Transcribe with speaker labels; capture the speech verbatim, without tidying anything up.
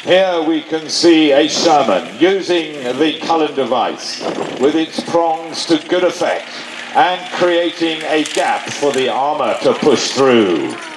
Speaker 1: Here we can see a Sherman using the Culin device with its prongs to good effect and creating a gap for the armour to push through.